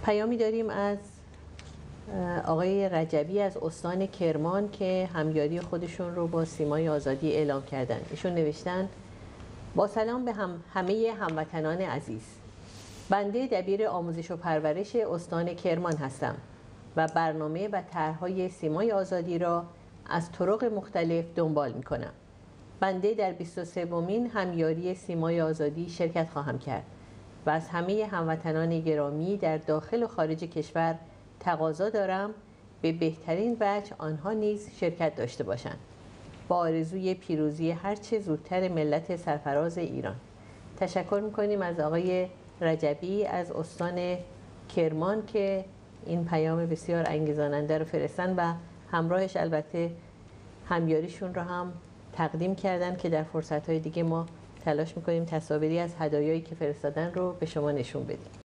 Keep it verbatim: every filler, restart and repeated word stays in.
پیامی داریم از آقای رجبی از استان کرمان که همیاری خودشون رو با سیمای آزادی اعلام کردن. ایشون نوشتن: با سلام به هم همه هموطنان عزیز. بنده دبیر آموزش و پرورش استان کرمان هستم و برنامه و طرح‌های سیمای آزادی را از طرق مختلف دنبال می‌کنم. بنده در بیست و سومین همیاری سیمای آزادی شرکت خواهم کرد و از همه هموطنان گرامی در داخل و خارج کشور تقاضا دارم به بهترین وجه آنها نیز شرکت داشته باشند. با آرزوی پیروزی هرچه زودتر ملت سرفراز ایران. تشکر میکنیم از آقای رجبی از استان کرمان که این پیام بسیار انگیزاننده رو فرستن و همراهش البته همیاریشون رو هم تقدیم کردن که در فرصت‌های دیگه ما تلاش میکنیم تصاویری از هدایایی که فرستادن رو به شما نشون بدیم.